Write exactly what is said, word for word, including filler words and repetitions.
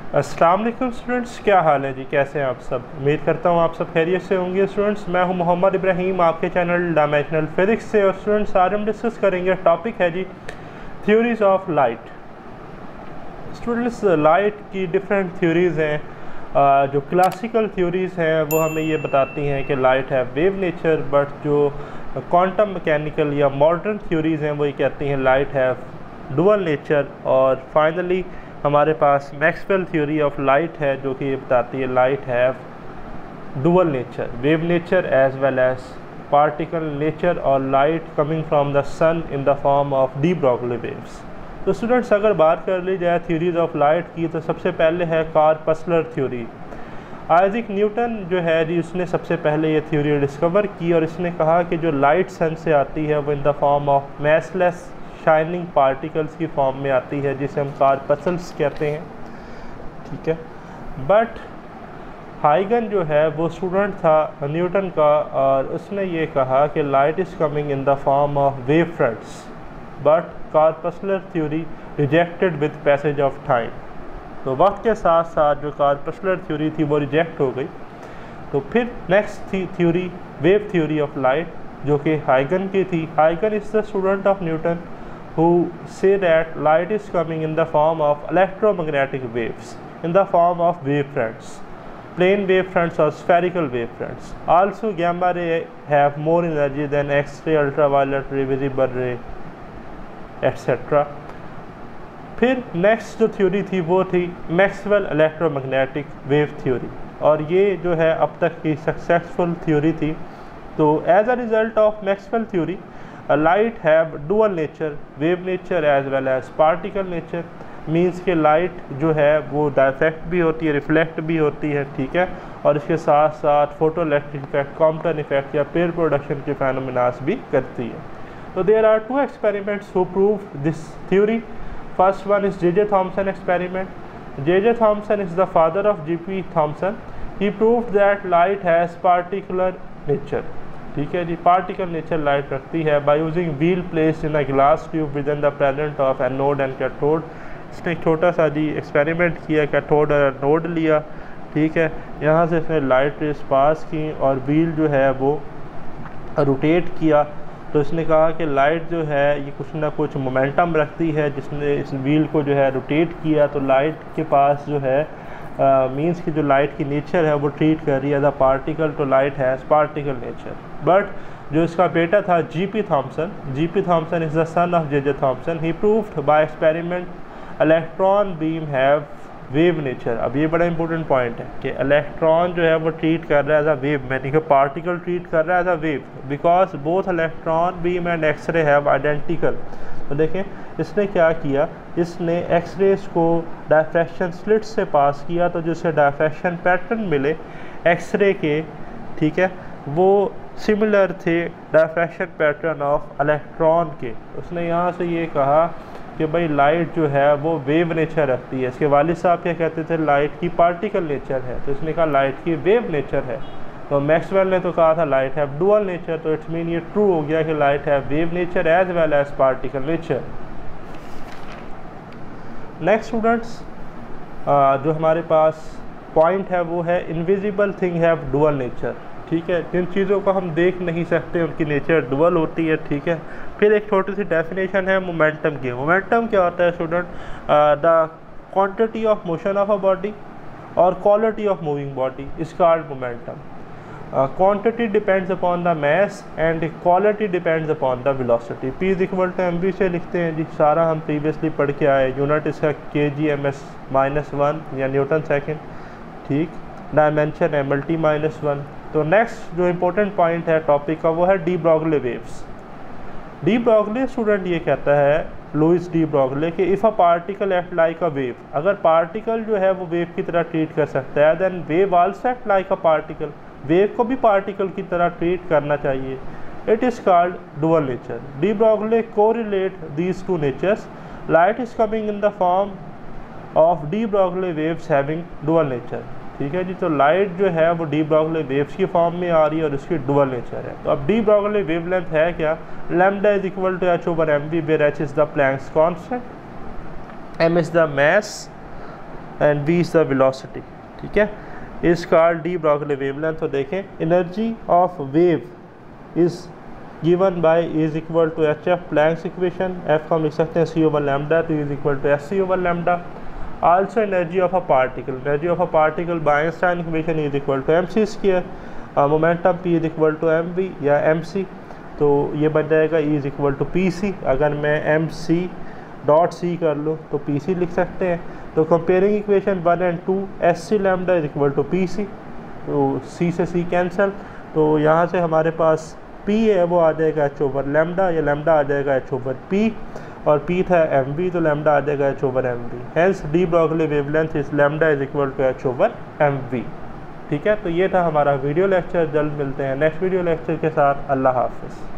अस्सलाम वालेकुम स्टूडेंट्स, क्या हाल है जी? कैसे हैं आप सब? उम्मीद करता हूँ आप सब खैरियत से होंगे। स्टूडेंट्स, मैं हूँ मोहम्मद इब्राहिम आपके चैनल डायमेंशनल फिजिक्स से। और स्टूडेंट्स, आज हम डिस्कस करेंगे, टॉपिक है जी theories of light. Students, light की डिफरेंट थ्योरीज़ हैं। uh, जो क्लासिकल थ्योरीज़ हैं वो हमें ये बताती हैं कि लाइट है वेव नेचर, बट जो क्वांटम मैकेनिकल या मॉडर्न थ्योरीज़ हैं वो ये कहती हैं लाइट है डुअल नेचर। और फाइनली हमारे पास मैक्सवेल थ्योरी ऑफ लाइट है जो कि ये बताती है light have dual nature, wave nature as well as particle nature, और light coming from the sun in the form of de Broglie waves. तो स्टूडेंट्स, अगर बात कर ली जाए थ्योरीज ऑफ लाइट की तो सबसे पहले है कॉर्पस्कुलर थ्योरी। आइजैक न्यूटन जो है जी, उसने सबसे पहले ये थ्योरी डिस्कवर की और इसने कहा कि जो लाइट सन से आती है वो in the form of massless shining particles की फॉर्म में आती है, जिसे हम कॉर्पस्कल्स कहते हैं। ठीक है, बट हाइगन जो है वो स्टूडेंट था न्यूटन का, और उसने ये कहा कि light is coming in the form of wave fronts, but corpuscular theory rejected with passage of time. तो वक्त के साथ साथ जो कॉर्पस्कुलर थ्योरी थी वो रिजेक्ट हो गई। तो फिर नेक्स्ट थी theory wave theory of light, जो कि हाइगन की थी। हाइगन is the student of Newton who say that light is coming in the form of electromagnetic waves in the form of wave fronts, plane wave fronts or spherical wave fronts. Also gamma ray have more energy than X-ray, ultraviolet ray, visible ray, et cetera. फिर next जो theory थी वो थी Maxwell electromagnetic wave theory, और ये जो है अब तक की सक्सेसफुल थ्योरी थी। तो as a result of Maxwell theory light have dual nature, wave nature as well as particle nature. Means के लाइट जो है वो डायफ्रैक्ट भी होती है, रिफ्लेक्ट भी होती है। ठीक है, और इसके साथ साथ photo electric effect, Compton effect या पेयर प्रोडक्शन के फेनोमेनास भी करती है। तो there are two experiments who prove this theory. First one is J J Thomson experiment. J J Thomson is the father of G P Thomson. He proved that light has particular nature. ठीक है जी, particle nature light रखती है by using wheel placed in a glass tube within the present of anode and cathode. इसने एक छोटा सा जी एक्सपेरिमेंट किया, कैथोड और एनोड लिया। ठीक है, यहाँ से इसने लाइट रेस पास की और व्हील जो है वो रोटेट किया। तो इसने कहा कि लाइट जो है ये कुछ ना कुछ मोमेंटम रखती है। जिसने इस व्हील को जो है रोटेट किया तो लाइट के पास जो है मींस uh, की जो लाइट की नेचर है वो ट्रीट कर रही है एज अ पार्टिकल, तो light has particle nature. But जो इसका बेटा था G P Thomson, G P Thomson is the son of J J Thomson. He proved by experiment electron beam have wave nature. अब ये बड़ा इंपॉर्टेंट पॉइंट है कि इलेक्ट्रॉन जो है वो ट्रीट कर रहा है एज अ वेव, यानी कि पार्टिकल ट्रीट कर रहा है as a wave, because both electron beam and X ray have identical. तो देखें इसने क्या किया, इसने एक्सरेज को डायफ्रैक्शन स्लिट से पास किया, तो जिससे डायफ्रैक्शन पैटर्न मिले एक्सरे के, ठीक है, वो सिमिलर थे डायफ्रैक्शन पैटर्न ऑफ इलेक्ट्रॉन के। उसने यहाँ से ये कहा कि भाई लाइट जो है वो वेव नेचर रखती है। इसके वालिद साहब क्या कहते थे, लाइट की पार्टिकल नेचर है, तो इसने कहा लाइट की वेव नेचर है। तो मैक्सवेल ने तो कहा था लाइट हैव डुअल नेचर, तो इट्स मीन ये ट्रू हो गया कि light have wave nature as well as particle nature. Next students, जो हमारे पास पॉइंट है वो है invisible thing have dual nature. ठीक है, जिन चीज़ों को हम देख नहीं सकते उनकी नेचर डुअल होती है। ठीक है, फिर एक छोटी सी डेफिनेशन है मोमेंटम की। मोमेंटम क्या होता है student? The quantity of motion of a body और quality of moving body is called momentum. Quantity depends upon the mass and quality depends upon the velocity. P is equal to M V से लिखते हैं जी, सारा हम previously पढ़ के आए। Unit इसका K G M S minus one या न्यूटन सेकेंड। ठीक, dimension M L T minus one. तो नेक्स्ट जो इम्पोर्टेंट पॉइंट है टॉपिक का वो है de Broglie waves. De Broglie student ये कहता है, लुइस डी ब्रॉगली, कि if a particle act like a wave, अगर पार्टिकल जो है वो वेव की तरह ट्रीट कर सकता है, then wave also act like a particle, wave को भी पार्टिकल की तरह ट्रीट करना चाहिए। It is called dual nature. De Broglie correlate these two natures. Light is coming in the form of de Broglie waves having dual nature. ठीक है जी, तो लाइट जो है वो डी ब्रॉगली वेव्स की फॉर्म में आ रही है और इसकी डुअल नेचर है। तो अब डी ब्रॉगली वेवलेंथ है क्या? Lambda is equal to H over M V, where H is the Planck's constant, M is the mass and V is the velocity, ठीक है। Is called de Broglie wavelength. तो देखें energy of wave is given by is equal to H F Planck's equation, F को हम लिख सकते हैं C over lambda, तो is equal to S C over lambda. Also energy of a particle, energy of a particle by Einstein equation is equal to M C square, momentum P is equal to M V या M C, तो ये बन जाएगा E is equal to P C. अगर मैं M C dot C कर लूँ तो पी सी लिख सकते हैं। तो comparing equation one and two, S C lambda is equal to P C, तो सी से सी कैंसल, तो यहाँ से हमारे पास पी है वो आ जाएगा एच ओवर लैम्डा, या लैम्डा आ जाएगा एच ओवर पी, और पी था एम वी, तो लैम्डा आ जाएगा H over M V. Hence de Broglie wavelength is lambda is equal to H over M V, ठीक है। तो ये था हमारा वीडियो लेक्चर। जल्द मिलते हैं नेक्स्ट वीडियो लेक्चर के साथ। अल्लाह हाफिज़।